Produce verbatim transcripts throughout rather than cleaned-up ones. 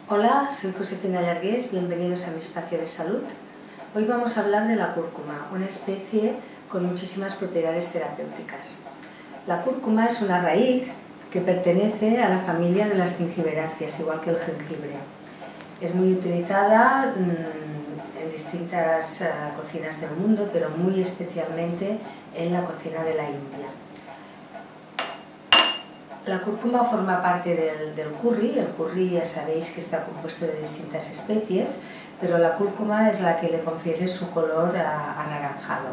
Hola, soy Josefina Llargués, bienvenidos a mi espacio de salud. Hoy vamos a hablar de la cúrcuma, una especie con muchísimas propiedades terapéuticas. La cúrcuma es una raíz que pertenece a la familia de las gingiberáceas, igual que el jengibre. Es muy utilizada en distintas uh, cocinas del mundo, pero muy especialmente en la cocina de la India. La cúrcuma forma parte del, del curry. El curry ya sabéis que está compuesto de distintas especies, pero la cúrcuma es la que le confiere su color uh, anaranjado.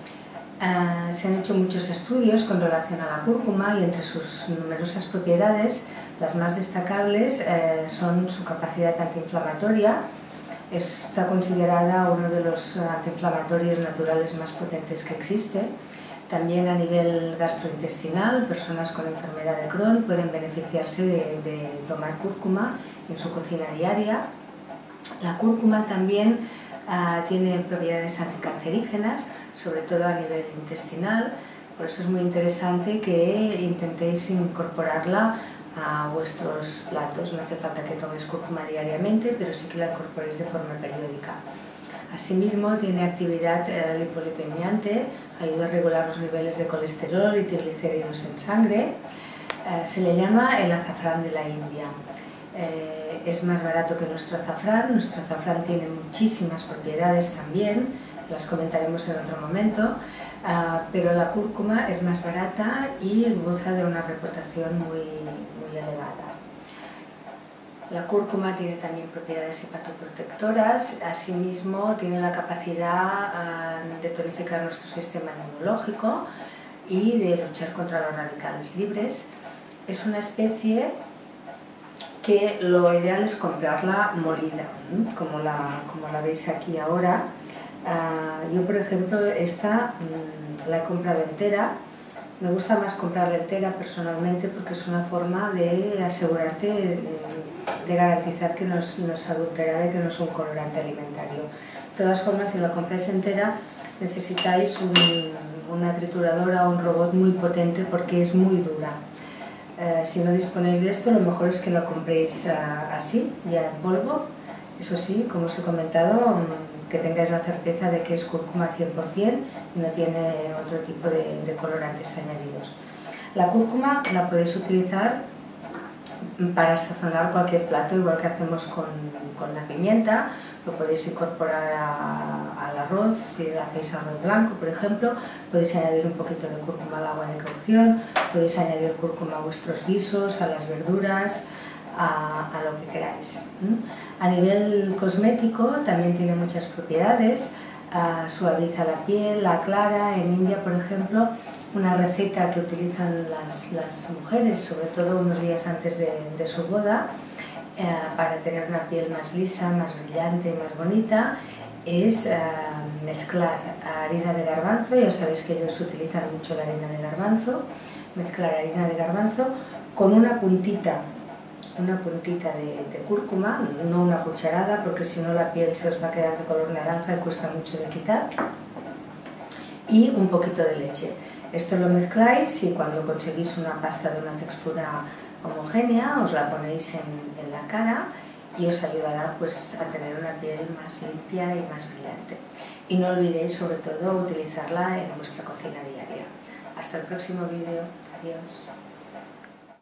Uh, se han hecho muchos estudios con relación a la cúrcuma y entre sus numerosas propiedades, las más destacables uh, son su capacidad antiinflamatoria. Está considerada uno de los antiinflamatorios naturales más potentes que existe. También a nivel gastrointestinal, personas con enfermedad de Crohn pueden beneficiarse de, de tomar cúrcuma en su cocina diaria. La cúrcuma también uh, tiene propiedades anticancerígenas, sobre todo a nivel intestinal, por eso es muy interesante que intentéis incorporarla a vuestros platos. No hace falta que toméis cúrcuma diariamente, pero sí que la incorporéis de forma periódica. Asimismo, tiene actividad eh, lipolipemiante, ayuda a regular los niveles de colesterol y triglicéridos en sangre. Eh, se le llama el azafrán de la India. Eh, es más barato que nuestro azafrán. Nuestro azafrán tiene muchísimas propiedades también, las comentaremos en otro momento, uh, pero la cúrcuma es más barata y goza de una reputación muy, muy elevada. La cúrcuma tiene también propiedades hepatoprotectoras, asimismo tiene la capacidad uh, de tonificar nuestro sistema inmunológico y de luchar contra los radicales libres. Es una especie que lo ideal es comprarla molida, ¿eh? como, la, como la veis aquí ahora. Uh, yo, por ejemplo, esta mmm, la he comprado entera. Me gusta más comprarla entera personalmente porque es una forma de asegurarte, de, de garantizar que no es, no es adulterada y que no es un colorante alimentario. De todas formas, si la compráis entera, necesitáis un, una trituradora o un robot muy potente porque es muy dura. Uh, si no disponéis de esto, lo mejor es que la compréis uh, así, ya en polvo. Eso sí, como os he comentado, um, que tengáis la certeza de que es cúrcuma cien por cien y no tiene otro tipo de, de colorantes añadidos. La cúrcuma la podéis utilizar para sazonar cualquier plato, igual que hacemos con, con la pimienta. Lo podéis incorporar a, al arroz, si hacéis arroz blanco, por ejemplo. Podéis añadir un poquito de cúrcuma al agua de cocción, podéis añadir cúrcuma a vuestros guisos, a las verduras, A, a lo que queráis. A nivel cosmético también tiene muchas propiedades, uh, suaviza la piel, la aclara. En India, por ejemplo, una receta que utilizan las, las mujeres, sobre todo unos días antes de, de su boda, uh, para tener una piel más lisa, más brillante y más bonita, es uh, mezclar harina de garbanzo. Ya sabéis que ellos utilizan mucho la harina de garbanzo. Mezclar harina de garbanzo con una puntita una puntita de, de cúrcuma, no una cucharada, porque si no la piel se os va a quedar de color naranja y cuesta mucho de quitar, y un poquito de leche. Esto lo mezcláis y cuando conseguís una pasta de una textura homogénea os la ponéis en, en la cara y os ayudará pues, a tener una piel más limpia y más brillante. Y no olvidéis sobre todo utilizarla en vuestra cocina diaria. Hasta el próximo vídeo. Adiós.